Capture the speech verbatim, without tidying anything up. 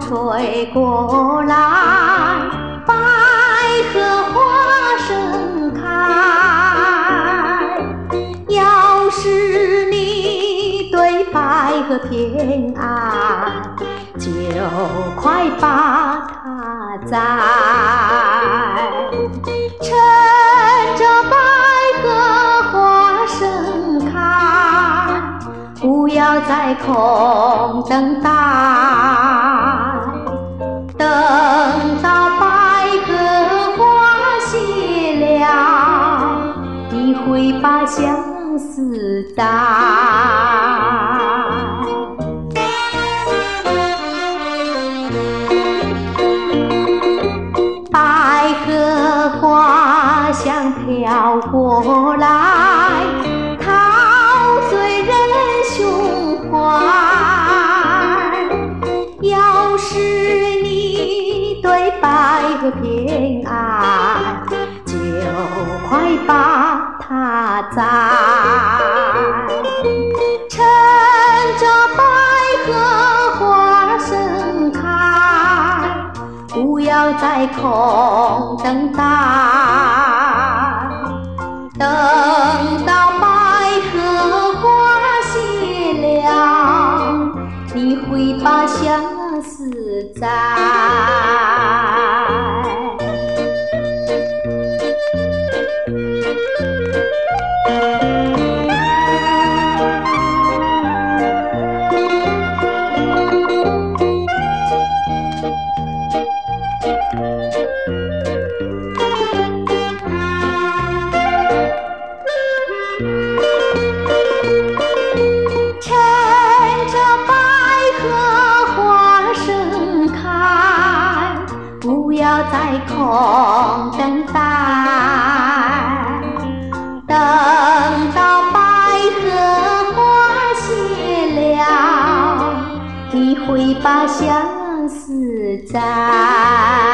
吹过来，百合花盛开。要是你对百合偏爱，就快把它栽。趁着百合花盛开，不要再空等待。等到百合花谢了，你会把相思带。百合花香飘过来，陶醉人胸怀。要是你对百合偏爱，就快把它栽。趁着百合花盛开，不要再空等待。等到百合花谢了，你会把相思栽。趁着百合花盛开，不要再空等待。等到百合花谢了，你会把相思栽。